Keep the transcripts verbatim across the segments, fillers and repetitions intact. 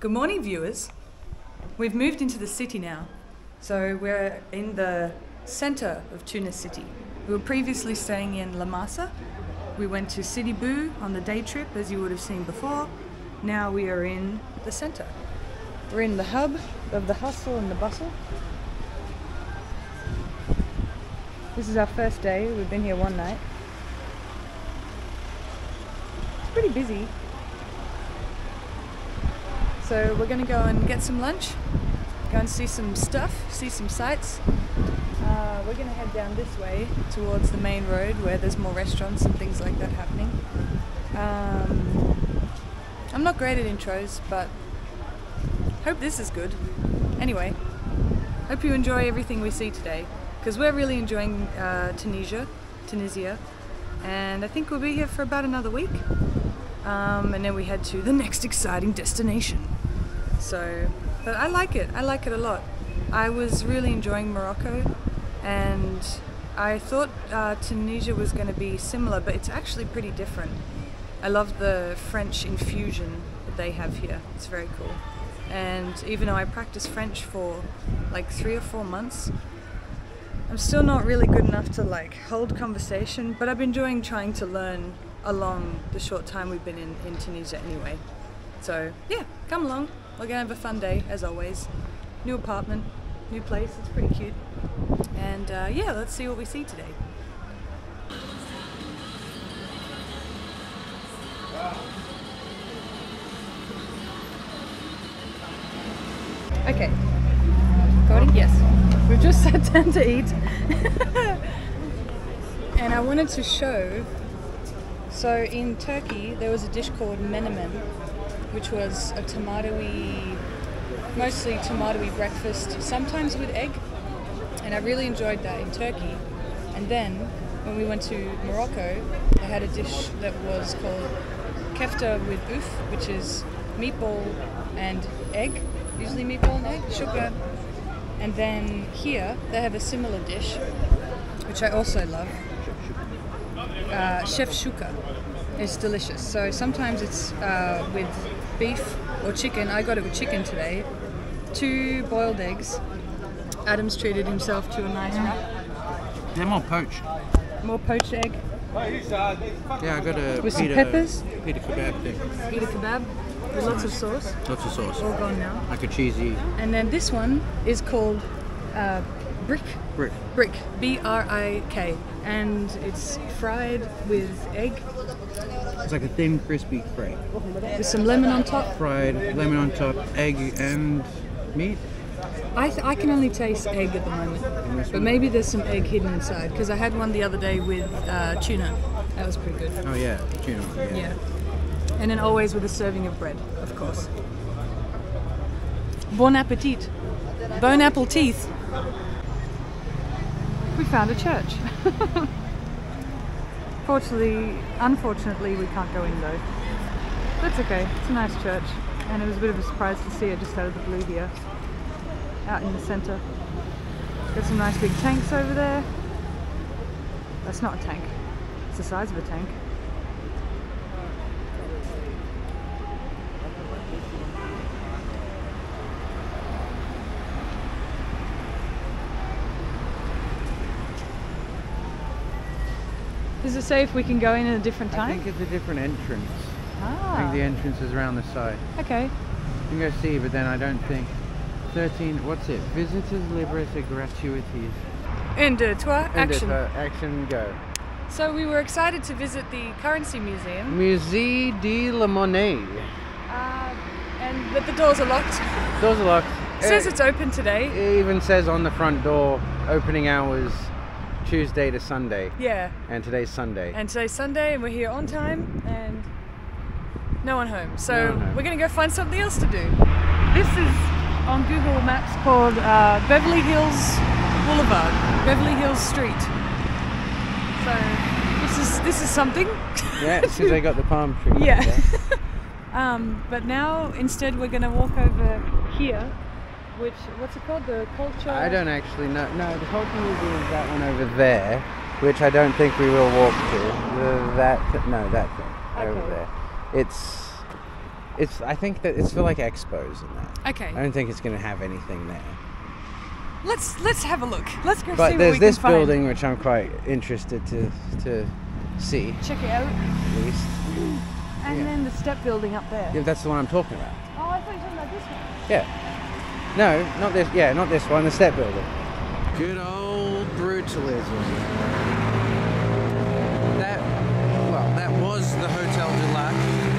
Good morning, viewers. We've moved into the city now, so we're in the center of Tunis city. We were previously staying in La Masa. We went to Sidi Bou on the day trip, as you would have seen before. Now we are in the center. We're in the hub of the hustle and the bustle. This is our first day. We've been here one night. It's pretty busy. So we're gonna go and get some lunch, go and see some stuff, see some sights. Uh, we're gonna head down this way towards the main road where there's more restaurants and things like that happening. Um, I'm not great at intros, but hope this is good. Anyway, hope you enjoy everything we see today, because we're really enjoying uh, Tunisia, Tunisia, and I think we'll be here for about another week. Um, and then we head to the next exciting destination. So, but I like it. I like it a lot. I was really enjoying Morocco, and I thought uh, Tunisia was going to be similar, but it's actually pretty different. I love the French infusion that they have here. It's very cool. And even though I practiced French for like three or four months, I'm still not really good enough to like hold conversation, but I've been enjoying trying to learn along the short time we've been in, in Tunisia anyway. So yeah, come along. We're gonna have a fun day as always. New apartment, new place, it's pretty cute. And uh, yeah, let's see what we see today. Okay, recording? Yes. We've just sat down to eat. And I wanted to show, so in Turkey there was a dish called menemen, which was a tomatoey, mostly tomatoey breakfast, sometimes with egg. And I really enjoyed that in Turkey. And then when we went to Morocco, they had a dish that was called kefta with ouf, which is meatball and egg, usually meatball and egg, sugar. And then here they have a similar dish, which I also love. Uh, chef shuka. It's delicious. So sometimes it's uh, with beef or chicken. I got it with chicken today. Two boiled eggs. Adam's treated himself to a nice wrap. They're more poached. More poached egg. Yeah, I got a with pita, some peppers. Pita kebab thing. Pita kebab with lots of sauce. Lots of sauce. All gone now. Like a cheesy. And then this one is called uh, brick. Brick. Brick. B R I K. And it's fried with egg. It's like a thin, crispy fry. With some lemon on top. Fried, lemon on top, egg and meat. I, th I can only taste egg at the moment, but maybe there's some egg hidden inside, because I had one the other day with uh, tuna. That was pretty good. Oh yeah, tuna. Yeah. Yeah. And then always with a serving of bread, of course. Bon appetit. Bon apple teeth. We found a church. Fortunately, unfortunately, we can't go in though. That's okay. It's a nice church, and it was a bit of a surprise to see it just out of the blue here, out in the centre. Got some nice big tanks over there. That's not a tank. It's the size of a tank. Does it say if we can go in at a different time? I think it's a different entrance. Ah. I think the entrance is around the side. Okay. You can go see, but then I don't think. thirteen, what's it? Visitors libres et gratuities. Undeterred, action. Undeterred, action, go. So we were excited to visit the Currency Museum. Musée de la Monnaie. Uh, and but the doors are locked. Doors are locked. It says it's open today. It even says on the front door, opening hours Tuesday to Sunday. Yeah. And today's Sunday. And today's Sunday, and we're here on time, and no one home. So no one home. We're going to go find something else to do. This is on Google Maps called uh, Beverly Hills Boulevard, Beverly Hills Street. So this is this is something. Yeah, because they got the palm tree. Yeah. um, but now instead we're going to walk over here, which, what's it called? The culture? I don't actually know. No, the culture museum is that one over there, which I don't think we will walk to. The, that no, that thing okay. over there. It's It's. I think that it's for like expos and that. Okay. I don't think it's going to have anything there. Let's let's have a look. Let's go But see what there's we this can find. building which I'm quite interested to to see. Check it out. At least. And Yeah. then the step building up there. Yeah, that's the one I'm talking about. Oh, I thought you were talking about this one. Yeah. No, not this. Yeah, not this one. The step building. Good old brutalism. That. Well, that was the Hôtel du Lac.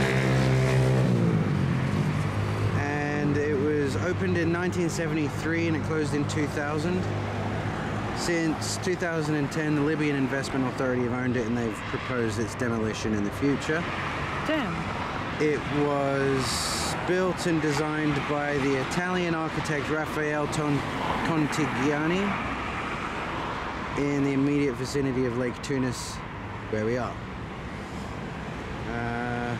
And it was opened in nineteen seventy-three and it closed in two thousand. Since two thousand ten, the Libyan Investment Authority have owned it and they've proposed its demolition in the future. Damn. It was built and designed by the Italian architect Raphael Ton Contigiani in the immediate vicinity of Lake Tunis, where we are. Uh,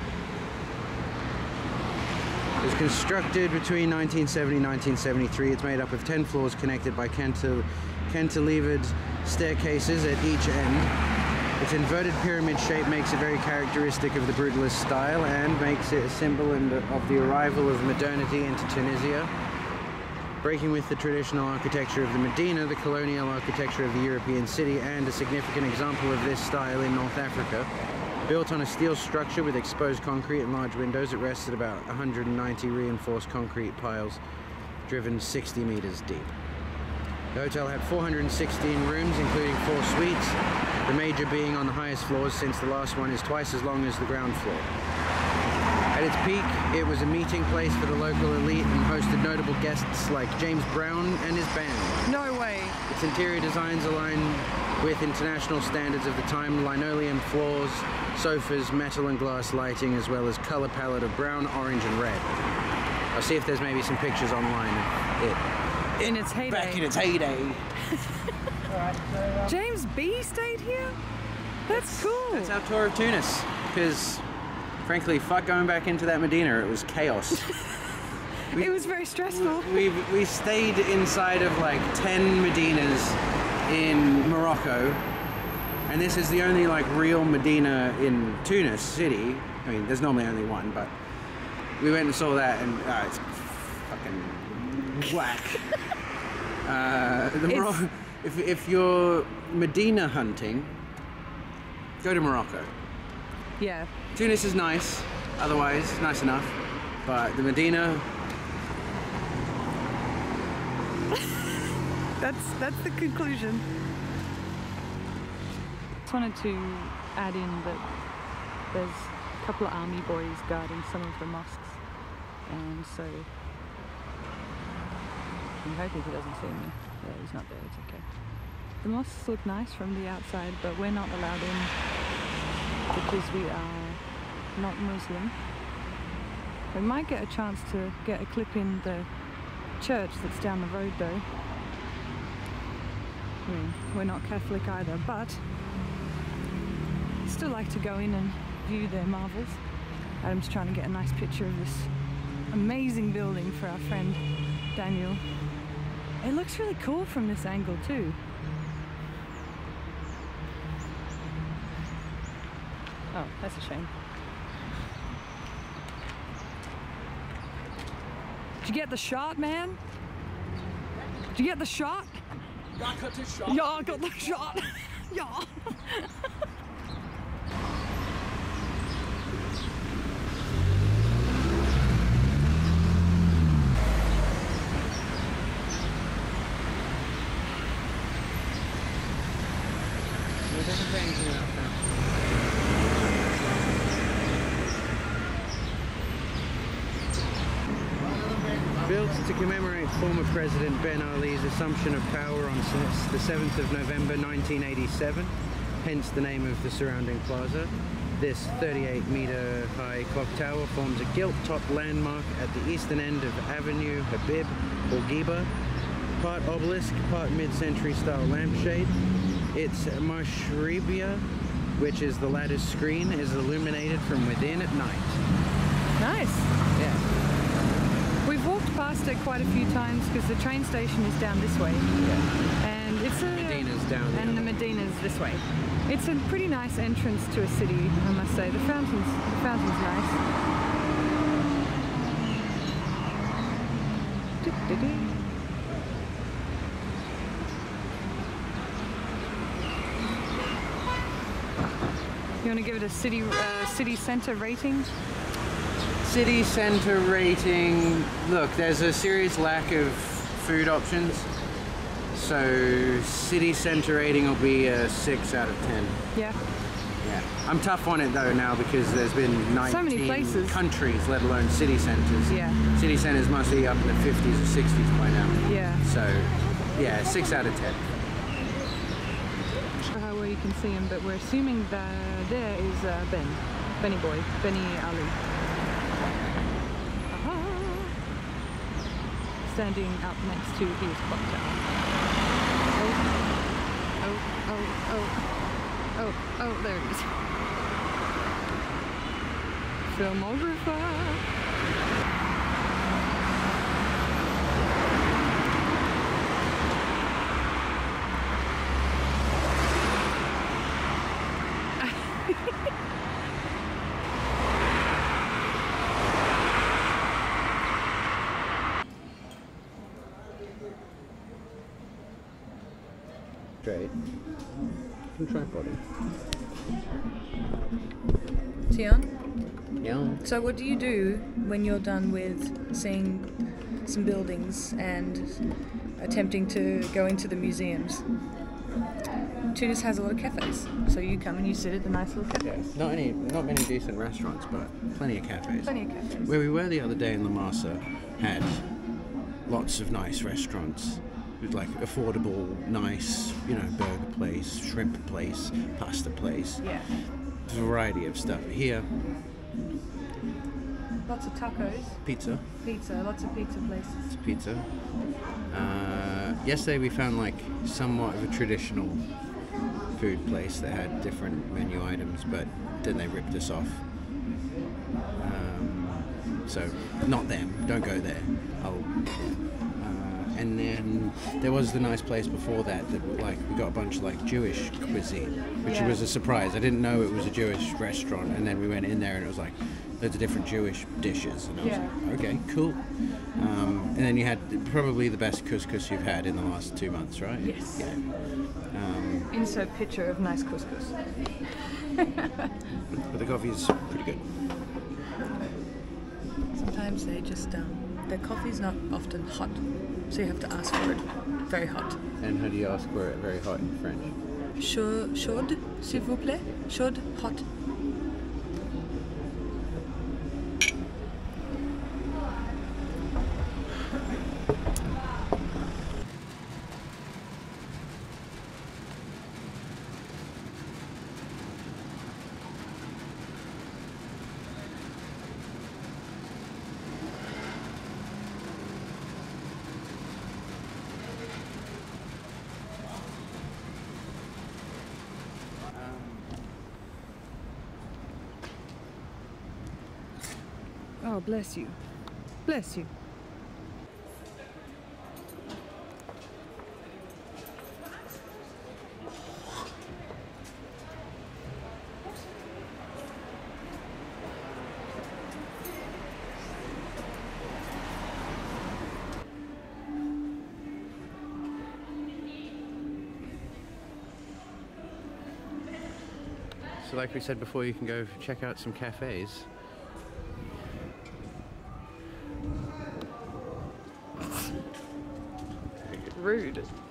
it was constructed between nineteen seventy and nineteen seventy-three. It's made up of ten floors connected by cantil cantilevered staircases at each end. Its inverted pyramid shape makes it very characteristic of the Brutalist style and makes it a symbol in the, of the arrival of modernity into Tunisia. Breaking with the traditional architecture of the Medina, the colonial architecture of the European city, and a significant example of this style in North Africa. Built on a steel structure with exposed concrete and large windows, it rests at about one hundred ninety reinforced concrete piles driven sixty meters deep. The hotel had four hundred sixteen rooms, including four suites, the major being on the highest floors since the last one is twice as long as the ground floor. At its peak, it was a meeting place for the local elite and hosted notable guests like James Brown and his band. No way. Its interior designs align with international standards of the time: linoleum floors, sofas, metal and glass lighting, as well as color palette of brown, orange and red. I'll see if there's maybe some pictures online of it. In its heyday. Back in its heyday. Alright, so, um, James B stayed here? That's cool. That's our tour of Tunis, because frankly, fuck going back into that Medina, it was chaos. we, it was very stressful. We, we stayed inside of like ten Medinas in Morocco, and this is the only like real Medina in Tunis city. I mean, there's normally only one, but we went and saw that, and uh, it's fucking whack. uh, the Moro if, if you're Medina hunting, go to Morocco. Yeah. Tunis is nice, otherwise nice enough, but the Medina. That's that's the conclusion. Just wanted to add in that there's a couple of army boys guarding some of the mosques, and so I'm hoping he doesn't see me. Yeah, he's not there, it's okay. The mosques look nice from the outside, but we're not allowed in because we are not Muslim. We might get a chance to get a clip in the church that's down the road though. I mean, we're not Catholic either, but still like to go in and view their marvels. Adam's trying to get a nice picture of this amazing building for our friend Daniel. It looks really cool from this angle too. Oh, that's a shame. Did you get the shot, man? Did you get the shot? yeah, I got this shot. Yeah, I got the shot. Yeah. Built to commemorate former President Ben Ali's assumption of power on the seventh of November nineteen eighty-seven, hence the name of the surrounding plaza. This thirty-eight meter high clock tower forms a gilt-topped landmark at the eastern end of Avenue Habib Bourguiba, part obelisk, part mid-century style lampshade. Its mashribia, which is the lattice screen, is illuminated from within at night. Nice. Yeah. We've walked past it quite a few times because the train station is down this way. Yeah. And it's a... Medina's down the And the other. Medina's this way. It's a pretty nice entrance to a city, I must say. The fountain's, the fountain's nice. You want to give it a city uh, city centre rating? City centre rating. Look, there's a serious lack of food options. So city centre rating will be a six out of ten. Yeah. Yeah. I'm tough on it though now because there's been nineteen so many places. countries, let alone city centres. Yeah. City centres must be up in the fifties or sixties by now. Yeah. So, yeah, six out of ten. Not sure how well you can see him, but we're assuming that there is uh, Ben. Benny boy. Benny Ali. Aha. Standing up next to his cocktail. Oh, oh, oh, oh. Oh, oh, there it is. Filmographer. Straight. Some tripod. Tion? Yeah. So what do you do when you're done with seeing some buildings and attempting to go into the museums? Tunis has a lot of cafes, so you come and you sit at the nice little cafes. Yeah. Not any, not many decent restaurants, but plenty of cafes. Plenty of cafes. Where we were the other day in La Masa had lots of nice restaurants. With like affordable, nice, you know, burger place, shrimp place, pasta place. Yeah. Variety of stuff. Here, Lots of tacos. pizza. Pizza. Lots of pizza places. It's pizza. Uh, yesterday we found like somewhat of a traditional food place that had different menu items, but then they ripped us off. Um, so not them. Don't go there. I'll. And then there was the nice place before that that like we got a bunch of like Jewish cuisine, which Yeah. was a surprise. I didn't know it was a Jewish restaurant, and then we went in there and it was like loads of different Jewish dishes, and I was Yeah. like, okay, cool. Um, and then you had probably the best couscous you've had in the last two months, right? Yes. Yeah. Um, Insert picture of nice couscous. but the coffee is pretty good. Sometimes they just um, their coffee's not often hot, so you have to ask for it very hot. And how do you ask for it very hot in French? Chaud, chaude, s'il vous plaît. Chaude, hot. Oh, bless you. Bless you. So like we said before, you can go check out some cafes. Rude.